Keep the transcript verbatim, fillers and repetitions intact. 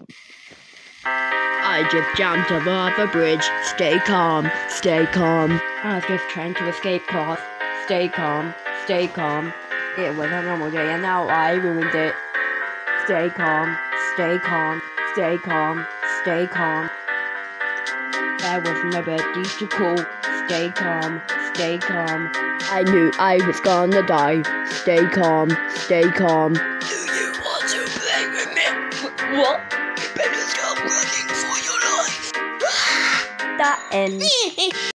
I just jumped above a bridge. Stay calm, stay calm. I was just trying to escape class. Stay calm, stay calm. It was a normal day and now I ruined it. Stay calm, stay calm, stay calm, stay calm. There was nobody to call. Stay calm, stay calm. I knew I was gonna die. Stay calm, stay calm. Do you want to play with me? W what? You better stop running for your life. That ends.